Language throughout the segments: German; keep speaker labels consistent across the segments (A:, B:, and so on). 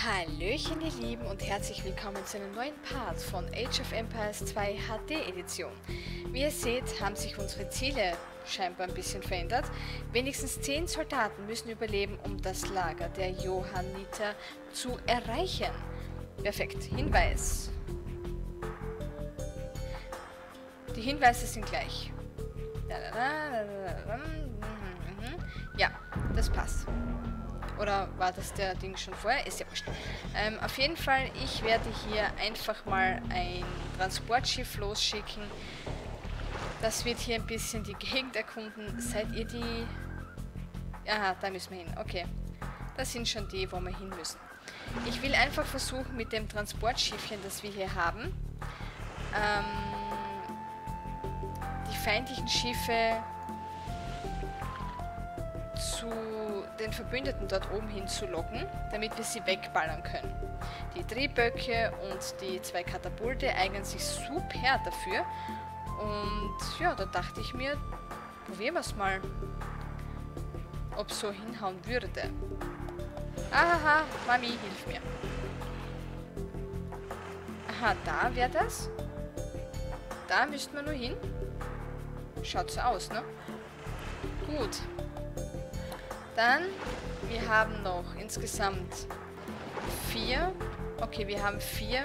A: Hallöchen ihr Lieben und herzlich willkommen zu einem neuen Part von Age of Empires 2 HD Edition. Wie ihr seht, haben sich unsere Ziele scheinbar ein bisschen verändert. Wenigstens 10 Soldaten müssen überleben, um das Lager der Johanniter zu erreichen. Perfekt. Hinweis. Die Hinweise sind gleich. Ja, das passt. Oder war das der Ding schon vorher? Ist ja wurscht. Auf jeden Fall, ich werde hier einfach mal ein Transportschiff losschicken. Das wird hier ein bisschen die Gegend erkunden. Seid ihr die... Aha, da müssen wir hin. Okay. Das sind schon die, wo wir hin müssen. Ich will einfach versuchen, mit dem Transportschiffchen, das wir hier haben, die feindlichen Schiffe zu den Verbündeten dort oben hin zu locken, damit wir sie wegballern können. Die Trieböcke und die 2 Katapulte eignen sich super dafür. Und ja, da dachte ich mir, probieren wir es mal, ob es so hinhauen würde. Ahaha, Mami, hilf mir. Aha, da wäre das. Da müssten wir nur hin. Schaut so aus, ne? Gut. Dann, wir haben noch insgesamt 4. Okay, wir haben 4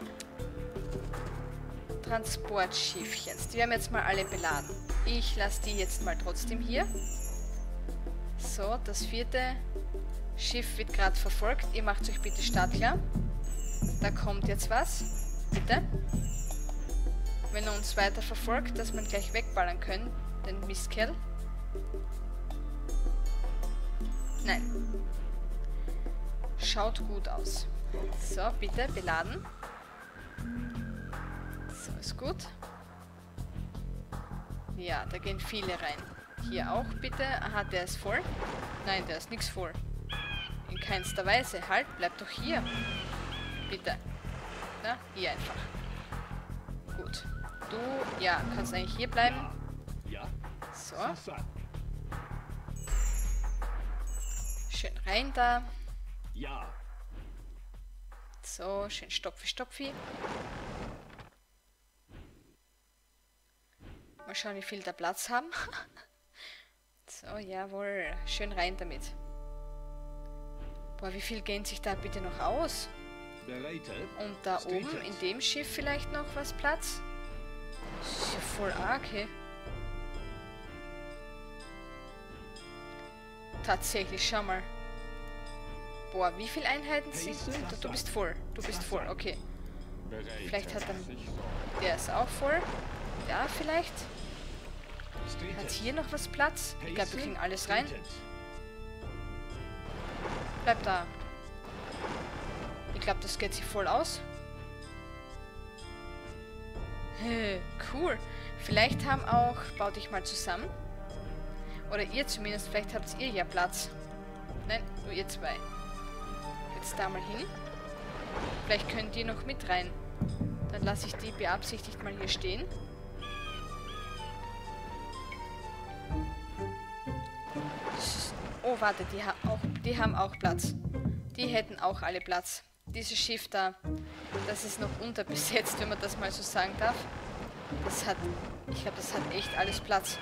A: Transportschiffchen. Die werden wir jetzt mal alle beladen. Ich lasse die jetzt mal trotzdem hier. So, das 4. Schiff wird gerade verfolgt. Ihr macht euch bitte startklar. Da kommt jetzt was. Bitte. Wenn er uns weiter verfolgt, dass wir ihn gleich wegballern können. Den Mistkerl. Nein. Schaut gut aus. So, bitte, beladen. So, ist gut. Ja, da gehen viele rein. Hier auch, bitte. Aha, der ist voll. Nein, der ist nichts voll. In keinster Weise. Halt, bleib doch hier. Bitte. Na, hier einfach. Gut. Du, ja, kannst eigentlich hier bleiben. So. Schön rein da.
B: Ja.
A: So, schön Stopfi, Stopfi. Mal schauen, wie viel da Platz haben. So, jawohl. Schön rein damit. Boah, wie viel gehen sich da bitte noch aus? Und da oben in dem Schiff vielleicht noch was Platz? Das ist ja voll arg, hey. Tatsächlich, schau mal. Boah, wie viele Einheiten sind... Du bist voll. Du bist voll, okay. Vielleicht hat dann... Der ist auch voll. Ja, vielleicht. Hat hier noch was Platz? Ich glaube, wir kriegen alles rein. Bleib da. Ich glaube, das geht sich voll aus. Cool. Vielleicht haben auch... Bau dich mal zusammen. Oder ihr zumindest, vielleicht habt ihr ja Platz. Nein, nur ihr 2. Jetzt da mal hin. Vielleicht können die noch mit rein. Dann lasse ich die beabsichtigt mal hier stehen. Oh, warte, die haben auch Platz. Die hätten auch alle Platz. Dieses Schiff da, das ist noch unterbesetzt, wenn man das mal so sagen darf. Das hat, ich glaube, das hat echt alles Platz.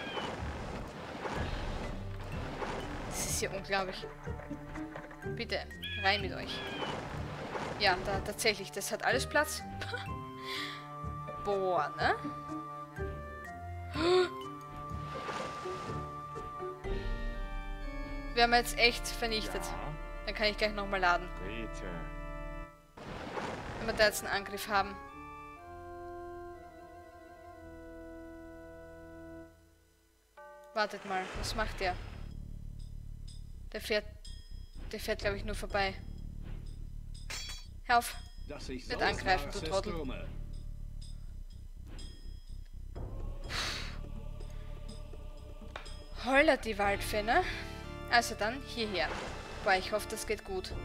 A: Das ist ja unglaublich. Bitte, rein mit euch. Ja, da tatsächlich, das hat alles Platz. Boah, ne? Wir haben jetzt echt vernichtet. Dann kann ich gleich nochmal laden. Wenn wir da jetzt einen Angriff haben. Wartet mal, was macht der? Der fährt, glaube ich, nur vorbei. Hör auf. Nicht angreifen, du Trottel. Hollert die Waldfee, ne? Also dann, hierher. Boah, ich hoffe, das geht gut.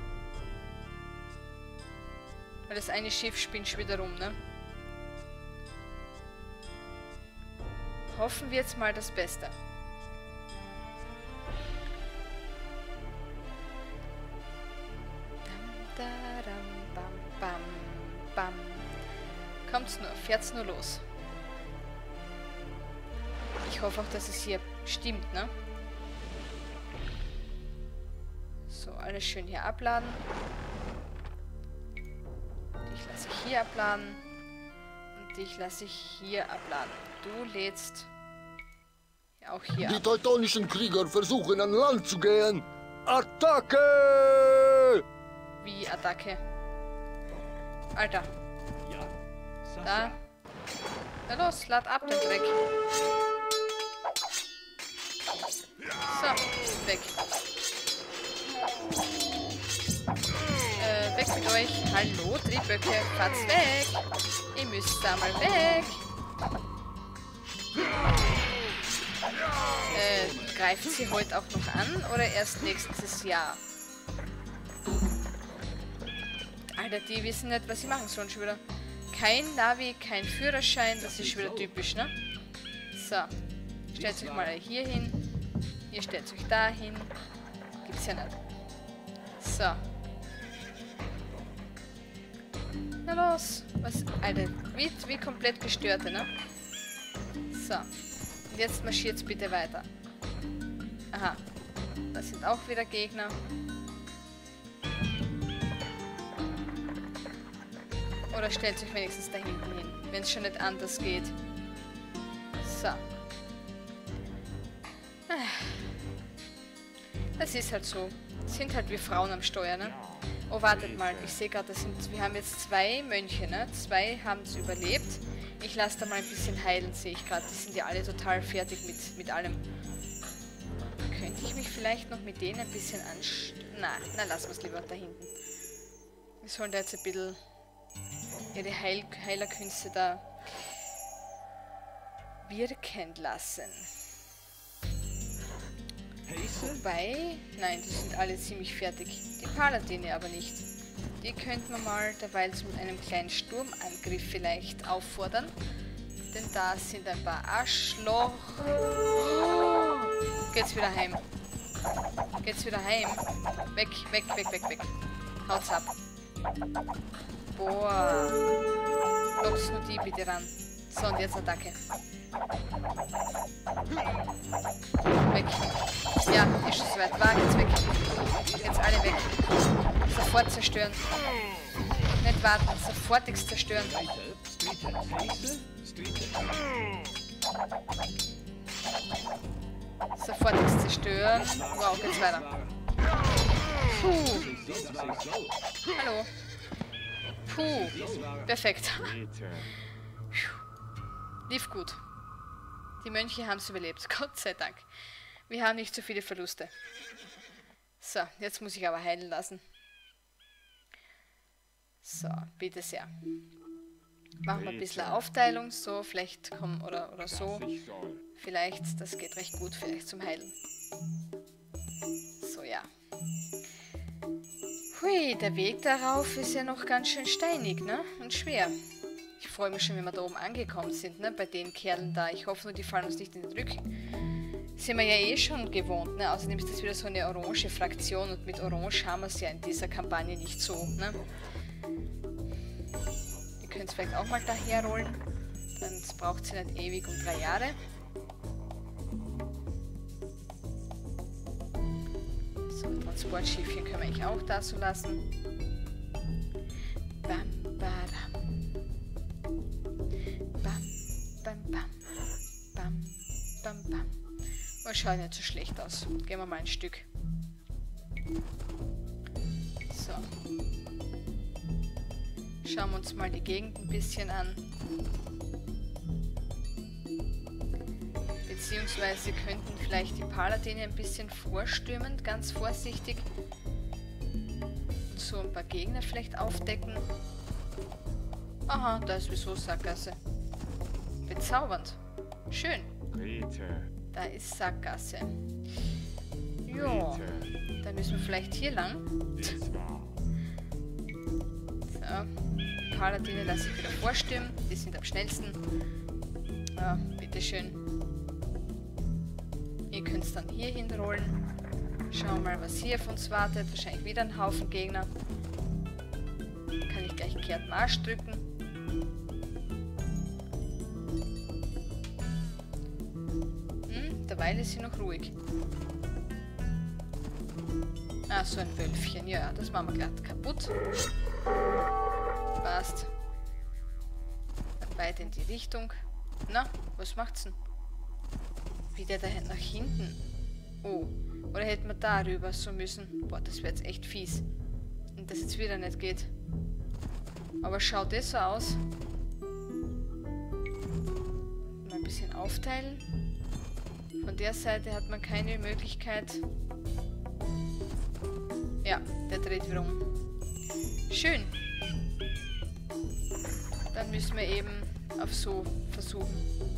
A: Weil das eine Schiff spinnt schon wieder rum, ne? Hoffen wir jetzt mal das Beste. Da, Kommt's nur, fährt's nur los. Ich hoffe auch, dass es hier stimmt, ne? So, alles schön hier abladen. Dich lasse ich hier abladen. Und dich lasse ich hier abladen. Du lädst auch hier
B: Die
A: ab.
B: teutonischen Krieger versuchen an Land zu gehen. Attacke!
A: Wie Attacke? Alter. Da. Na los, lad ab den Dreck. So, weg. Weg mit euch. Hallo, Trieböcke, fahrt's weg. Ihr müsst da mal weg. Greift sie heute auch noch an oder erst nächstes Jahr? Alter, die wissen nicht, was sie machen sollen schon wieder. Kein Navi, kein Führerschein, das ist schon wieder typisch, ne? So, stellt euch mal hier hin. Ihr stellt euch da hin. Gibt's ja nicht. So. Na los. Was? Alter, wie komplett gestörte, ne? So. Und jetzt marschiert's bitte weiter. Aha. Da sind auch wieder Gegner. Oder stellt euch wenigstens da hinten hin, wenn es schon nicht anders geht. So. Das ist halt so. Sind halt wir Frauen am Steuer, ne? Oh, wartet mal. Ich sehe gerade, wir haben jetzt 2 Mönche, ne? 2 haben es überlebt. Ich lasse da mal ein bisschen heilen, sehe ich gerade. Die sind ja alle total fertig mit allem. Könnte ich mich vielleicht noch mit denen ein bisschen na, lassen wir es lieber da hinten. Wir sollen da jetzt ein bisschen ihre Heilerkünste da wirken lassen. Wobei, nein, die sind alle ziemlich fertig. Die Paladine aber nicht. Die könnten wir mal derweil mit einem kleinen Sturmangriff vielleicht auffordern. Denn da sind ein paar Arschloch. Geht's wieder heim. Geht's wieder heim. Weg, weg, weg, weg, weg. Haut's ab. Boah. Lockst nur die bitte ran. So, und jetzt Attacke. Weg. Ja, ist schon soweit. War jetzt weg. Jetzt alle weg. Sofort zerstören. Nicht warten, sofortigst zerstören. Sofortigst zerstören. Wow, geht's weiter. Puh. Hallo. Puh. Perfekt. Lief gut. Die Mönche haben es überlebt. Gott sei Dank. Wir haben nicht so viele Verluste. So, jetzt muss ich aber heilen lassen. So, bitte sehr. Machen wir ein bisschen Aufteilung, so, vielleicht kommen, oder so. Vielleicht, das geht recht gut, vielleicht zum Heilen. So, ja. Hui, der Weg darauf ist ja noch ganz schön steinig, ne? Und schwer. Ich freue mich schon, wenn wir da oben angekommen sind, ne? Bei den Kerlen da. Ich hoffe nur, die fallen uns nicht in den Rücken. Sind wir ja eh schon gewohnt, ne? Außerdem ist das wieder so eine orange Fraktion und mit Orange haben wir es ja in dieser Kampagne nicht so, ne? Ihr könnt es vielleicht auch mal daher rollen. Dann braucht sie nicht ewig um 3 Jahre. So, ein Transportschiffchen können wir eigentlich auch da so lassen. Bam, badam. Bam, bam, bam. Bam, bam, bam. Oh, schaut nicht so schlecht aus. Gehen wir mal ein Stück. So. Schauen wir uns mal die Gegend ein bisschen an. Beziehungsweise sie könnten vielleicht die Paladine ein bisschen vorstürmen, ganz vorsichtig. Und so ein paar Gegner vielleicht aufdecken. Aha, da ist sowieso Sackgasse. Bezaubernd. Schön. Da ist Sackgasse. Jo, dann müssen wir vielleicht hier lang. So, die Paladine lasse ich wieder vorstürmen. Die sind am schnellsten. Ja, bitteschön. Ihr könnt es dann hier hinrollen. Schauen wir mal, was hier auf uns wartet. Wahrscheinlich wieder ein Haufen Gegner. Kann ich gleich kehrt Marsch drücken. derweil ist sie noch ruhig. Ah, so ein Wölfchen. Ja, das machen wir glatt kaputt. Passt. Dann weiter in die Richtung. Na, was macht's denn? Wie der da nach hinten. Oh. Oder hätten wir da rüber so müssen. Boah, das wäre jetzt echt fies. Und das jetzt wieder nicht geht. Aber schaut das so aus. Mal ein bisschen aufteilen. Von der Seite hat man keine Möglichkeit. Ja, der dreht wieder um. Schön. Dann müssen wir eben auf so versuchen.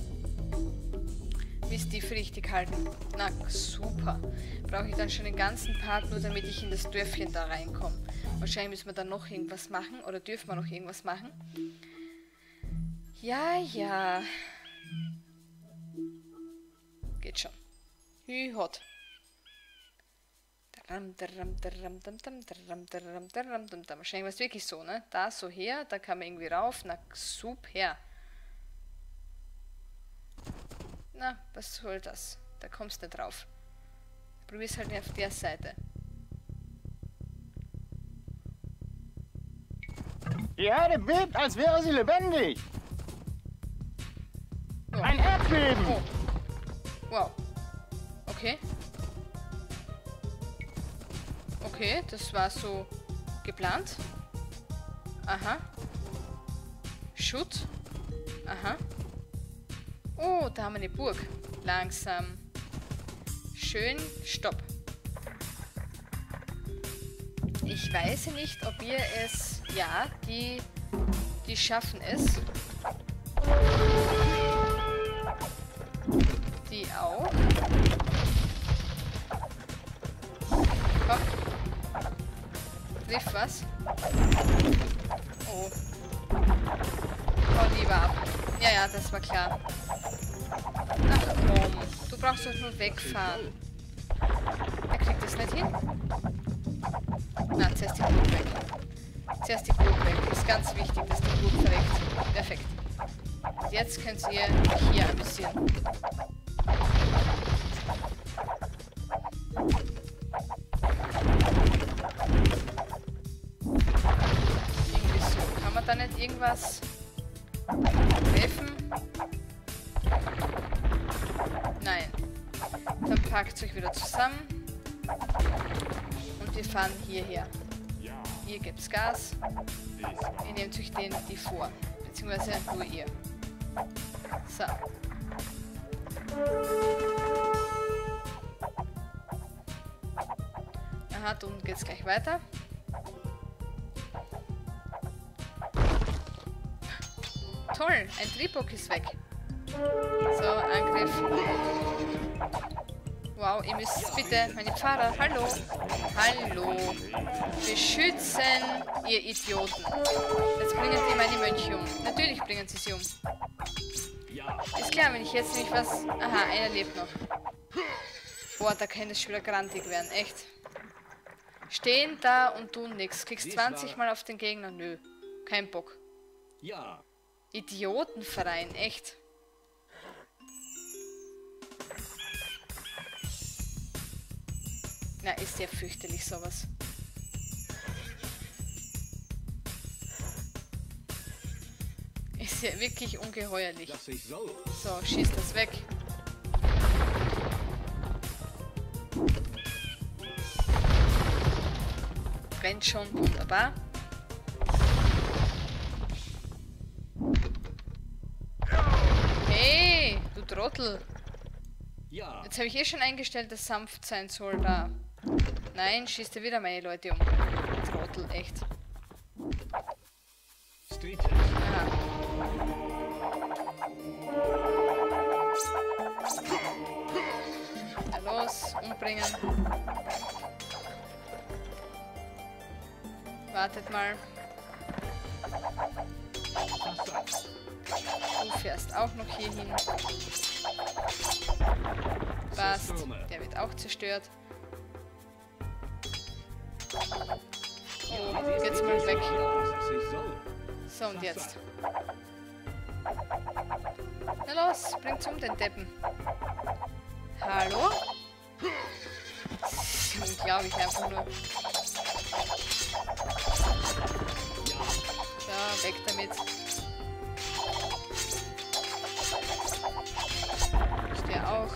A: Wie Stief richtig halten. Na, super. Brauche ich dann schon den ganzen Part, nur damit ich in das Dörfchen da reinkomme. Wahrscheinlich müssen wir dann noch irgendwas machen. Oder dürfen wir noch irgendwas machen? Ja, ja. Geht schon. Hü, hot. Wahrscheinlich war es wirklich so, ne? Da so her, da kann man irgendwie rauf. Na, super. Na, was soll das? Da kommst du nicht drauf. Probier's halt auf der Seite.
C: Die Erde bebt, als wäre sie lebendig.
A: Oh.
C: Ein Erdbeben.
A: Oh. Wow. Okay. Okay, das war so geplant. Aha. Schutt. Aha. Oh, da haben wir eine Burg. Langsam. Schön. Stopp. Ich weiß nicht, ob ihr es... Ja, die schaffen es. Die auch. Komm. Triff was. Oh. Oh, lieber ab. Ja, ja, das war klar. Ach komm. Du brauchst doch nur wegfahren. Er kriegt das nicht hin. Na, zuerst die Burg weg. Zuerst die Burg weg. Ist ganz wichtig, dass die Burg verreckt. Perfekt. Und jetzt könnt ihr hier amüsieren. Irgendwie so. Kann man da nicht irgendwas treffen? Nein. Dann packt euch wieder zusammen. Und wir fahren hierher. Hier gibt's Gas. Ihr nehmt euch die vor. Beziehungsweise nur ihr. So. Aha, da unten geht's gleich weiter. Toll, ein Triebbock ist weg. So, Angriff. Wow, ihr müsst bitte, meine Pfarrer, hallo. Hallo. Beschützen, ihr Idioten. Jetzt bringen die meine Mönche um. Natürlich bringen sie sie um. Ist klar, wenn ich jetzt nicht was... Aha, einer lebt noch. Boah, da kann es schon wieder grantig werden, echt. Stehen da und tun nichts. Kriegst 20 Mal auf den Gegner. Nö, kein Bock.
D: Ja.
A: Idiotenverein, echt. Na, ist ja fürchterlich sowas. Ist ja wirklich ungeheuerlich.
D: Dass ich soll.
A: So, schießt das weg. Rennt schon, wunderbar. Hey, du Trottel.
D: Ja.
A: Jetzt habe ich eh schon eingestellt, dass sanft sein soll da. Nein, schießt er wieder meine Leute um. Trottel, echt.
D: Street.
A: Aha. Na los, umbringen. Wartet mal. Du fährst auch noch hier hin. Passt. Der wird auch zerstört. Oh, jetzt mal weg.
D: Dass ich soll.
A: So, und jetzt. Na los, bringt's um den Deppen. Hallo? Unglaublich einfach nur. So, weg damit. Ist der auch.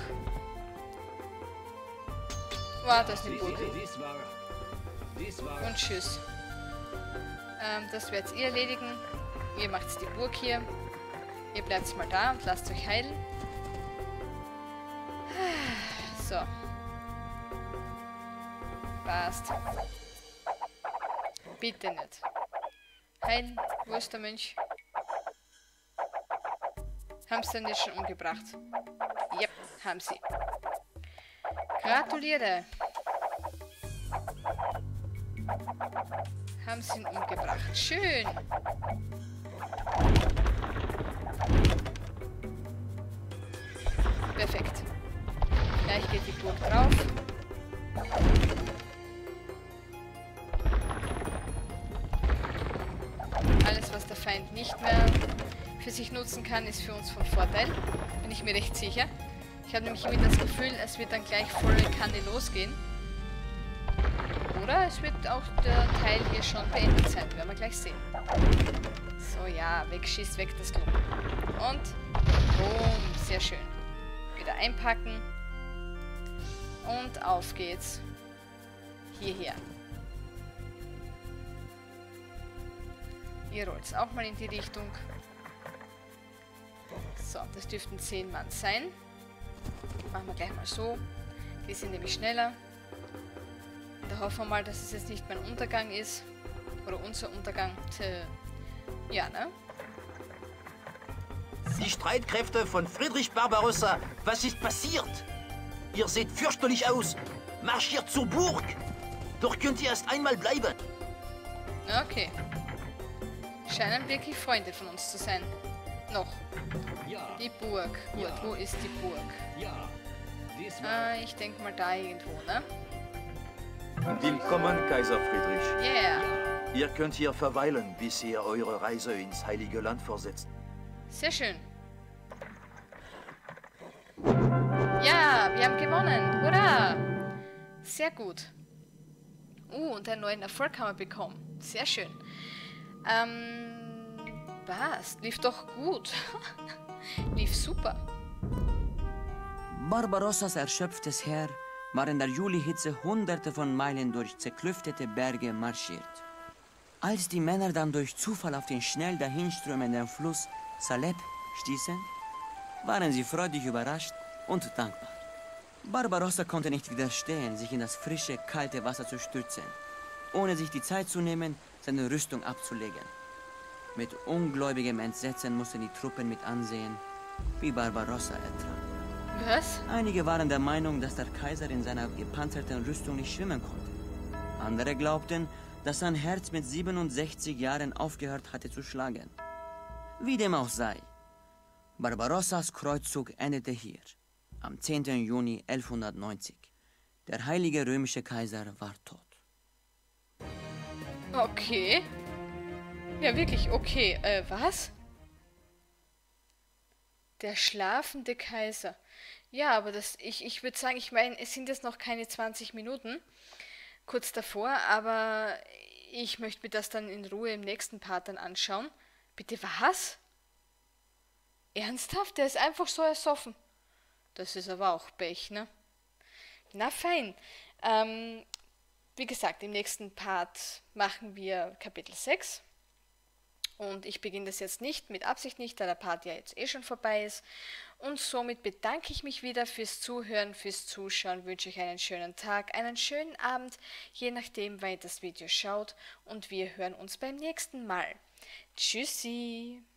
A: Wow, das ist eine Burg.
D: Dies war.
A: Und tschüss. Das werdet ihr erledigen. Ihr macht die Burg hier. Ihr bleibt mal da und lasst euch heilen. So. Passt. Bitte nicht. Heilen. Wo ist der Mönch? Haben sie denn jetzt schon umgebracht? Yep, haben sie. Gratuliere. Haben sie ihn umgebracht. Schön. Perfekt. Gleich geht die Burg drauf. Alles, was der Feind nicht mehr für sich nutzen kann, ist für uns von Vorteil. Bin ich mir recht sicher. Ich habe nämlich immer das Gefühl, es wird dann gleich volle Kanne losgehen. Oder es wird auch der Teil hier schon beendet sein. Werden wir gleich sehen. So, ja, wegschießt, weg das Klumpen. Und, boom, sehr schön. Wieder einpacken. Und auf geht's. Hierher. Ihr rollt auch mal in die Richtung. So, das dürften 10 Mann sein. Machen wir gleich mal so. Die sind nämlich schneller. Da hoffen wir mal, dass es jetzt nicht mein Untergang ist. Oder unser Untergang. Ja, ne?
E: Die Streitkräfte von Friedrich Barbarossa, was ist passiert? Ihr seht fürchterlich aus. Marschiert zur Burg. Doch könnt ihr erst einmal bleiben.
A: Okay. Scheinen wirklich Freunde von uns zu sein. Noch.
D: Ja,
A: Die Burg. Gut,
D: Ja.
A: wo ist die Burg?
D: ja. Dies war.
A: Ich denke mal da irgendwo, ne?
E: Willkommen, Kaiser Friedrich.
A: Yeah.
E: Ihr könnt hier verweilen, bis ihr eure Reise ins Heilige Land fortsetzt.
A: Sehr schön. Ja, wir haben gewonnen. Hurra! Sehr gut. Und einen neuen Erfolg haben wir bekommen. Sehr schön. Was? Lief doch gut. Lief super.
F: Barbarossas erschöpftes Heer war in der Julihitze hunderte von Meilen durch zerklüftete Berge marschiert. Als die Männer dann durch Zufall auf den schnell dahinströmenden Fluss Saleb stießen, waren sie freudig überrascht und dankbar. Barbarossa konnte nicht widerstehen, sich in das frische, kalte Wasser zu stürzen, ohne sich die Zeit zu nehmen, seine Rüstung abzulegen. Mit ungläubigem Entsetzen mussten die Truppen mit ansehen, wie Barbarossa ertrank.
A: Was?
F: Einige waren der Meinung, dass der Kaiser in seiner gepanzerten Rüstung nicht schwimmen konnte. Andere glaubten, dass sein Herz mit 67 Jahren aufgehört hatte zu schlagen. Wie dem auch sei, Barbarossas Kreuzzug endete hier, am 10. Juni 1190. Der heilige römische Kaiser war tot.
A: Okay. Ja, wirklich, okay. Was? Der schlafende Kaiser. Ja, aber das, ich würde sagen, ich meine, es sind jetzt noch keine 20 Minuten, kurz davor, aber ich möchte mir das dann in Ruhe im nächsten Part dann anschauen. Bitte was? Ernsthaft? Der ist einfach so ersoffen. Das ist aber auch Pech, ne? Na fein. Wie gesagt, im nächsten Part machen wir Kapitel 6. Und ich beginne das jetzt nicht, mit Absicht nicht, da der Part ja jetzt eh schon vorbei ist. Und somit bedanke ich mich wieder fürs Zuhören, fürs Zuschauen, wünsche euch einen schönen Tag, einen schönen Abend, je nachdem, wann ihr das Video schaut. Und wir hören uns beim nächsten Mal. Tschüssi!